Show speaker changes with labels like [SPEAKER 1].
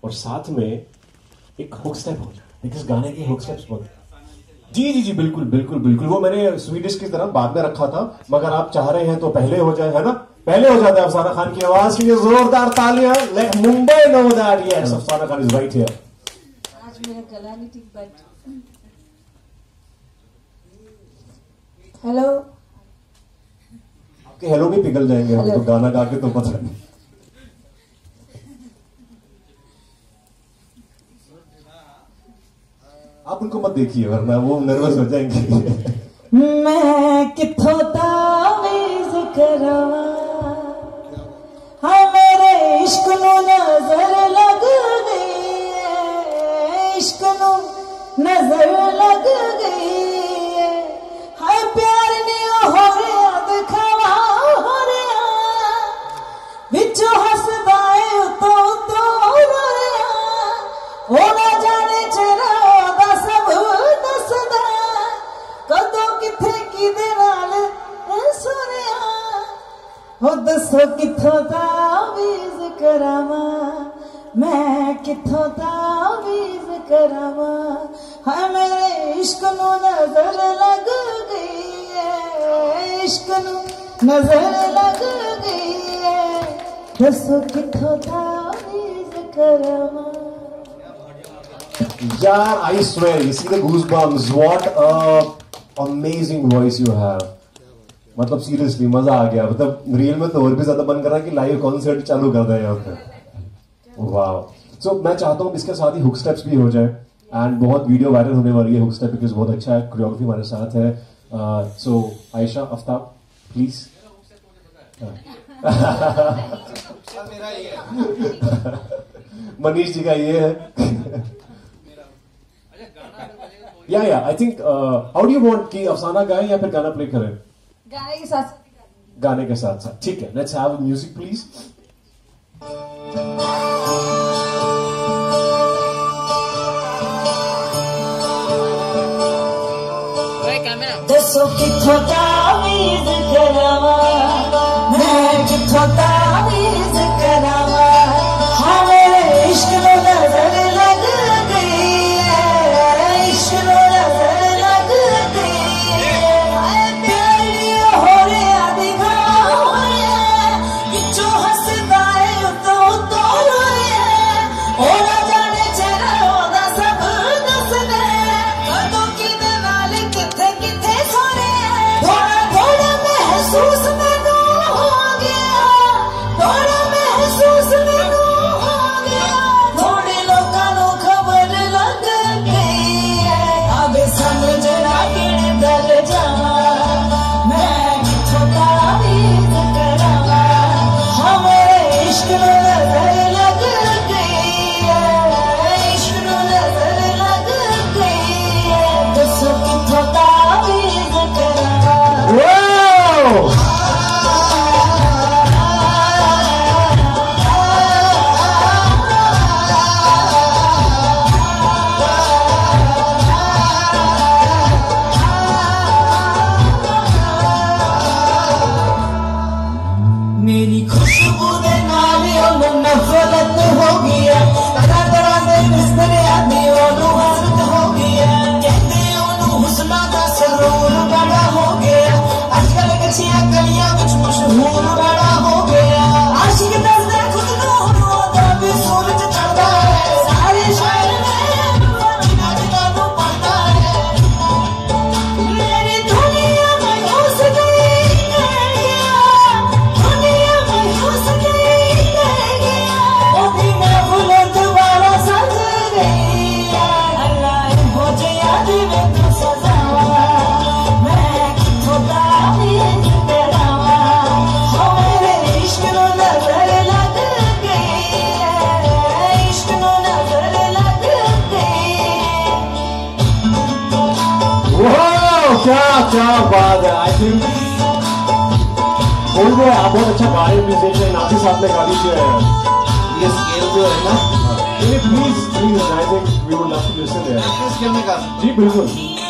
[SPEAKER 1] और साथ में एक हुक स्टेप हो जाए। इस गाने के हुक स्टेप्स बहुत जी जी जी बिल्कुल बिल्कुल बिल्कुल। वो मैंने स्वीडिश की तरह बाद में रखा था, मगर आप चाह रहे हैं तो पहले हो जाए, है ना? पहले हो जाता है। अफसाना खान की आवाज के लिए जोरदार तालियां। Let Mumbai know that yes Afsana Khan is right here.
[SPEAKER 2] आज मेरा गला नहीं ठीक, बट हेलो
[SPEAKER 1] आपके हेलो भी पिघल जाएंगे हम तो गाना गा के, तो पता नहीं। आप उनको मत देखिए वरना वो नर्वस हो जाएंगे।
[SPEAKER 2] मैं किथों तावीज़ करावा, हाँ मेरे इश्क नू नजर लग गई है, इश्क नू नजर लग गई है, हाय प्यार नहीं हो रहा दिखावा हो रहा, विचों हसदा है उतों तो रो रहा, ओ ना जाने चेहरा सब दसदा कदों किथे किदे नाल सुनिया, हो दसो किथों तावीज़ करावा, मैं किथों तावीज़ करावा, हाय मेरे इश्क नू नजर लग गई है, इश्क नू नजर लग गई है, दसो किथों तावीज़ करावा।
[SPEAKER 1] यार I swear, you see the goosebumps, what a amazing voice you have. मतलब सीरियसली मजा आ गया। मतलब रियल में तो और भी ज्यादा मन कर रहा है कि लाइव कॉन्सर्ट चालू कर दें यहाँ पे। वाह। सो मैं चाहता हूँ इसके साथ ही हुक स्टेप्स भी हो जाए, एंड बहुत वीडियो वायरल होने वाली है हुक स्टेप, बिकॉज बहुत अच्छा है, कोरियोग्राफी हमारे साथ है। So Ayesha, Aftab please. मनीष जी का ये है। या I think how do you want कि अफसाना गाए या फिर गाना प्ले करें?
[SPEAKER 2] गाने के साथ
[SPEAKER 1] गाने के साथ साथ ठीक है। Let's have music please.
[SPEAKER 2] दसो किथों तावीज़ करावा, मैं किथों तावीज़ करावा, हाँ मेरे इश्क नू नजर लग गई है, इश्क नू नजर लग गई है, हाय प्यार नहीं हो रहा दिखा हो रहा, विचों हसदा है उतों तो रो रहा, ओ ना जाने चेहरा ओदा सब दसदा, कदों किदे नाल किथे किथे सोने, थोड़ा थोड़ा महसूस मैनू हो गया, थोड़ा महसूस मैनू हो गया, थोड़े लोकां नू खबर लग गई है, अब समझ ना किने गल जावा, मैं किथों तावीज़ करावा, हाँ मेरे इश्क नू नजर लग गई है, इश्क नू नजर लग गई है, दसो किथों तावीज़ करावा। मेरी खुशबू दे नाल ओनू नफरत हो गई है, तरह तरह दे बिस्तरे आदि ओनू हसरत हो गई है, कहते ओनू हुस्ना दा सरूर बड़ा हो गया, आजकल कच्चियां गलियां विच मशहूर बड़ा हो गया, आशिक दसदे खुद नू ओदा भी सूरज चढ़दा है, सारे शायर जिन्ना जिन्ना नू पढ़दा है, मेरी दुनिया में घुस गई दुनिया में घुस गई ओ भी मैं भूले दोबारा सज गई, अल्लाह हो जाए दिल में सजावा, मैं किथों तावीज़ करावा, हो मेरे इश्क नू नजर लग गई है, इश्क नू नजर लग गई।
[SPEAKER 1] वाह, क्या बात है। आई थिंक आप बहुत अच्छा गा रहे म्यूजिशियन, आप ही साथ में गा लीजिए।
[SPEAKER 3] ये स्केल जो है ना,
[SPEAKER 1] please please I think we would love to listen.
[SPEAKER 3] Scale में गा
[SPEAKER 1] जी बिल्कुल।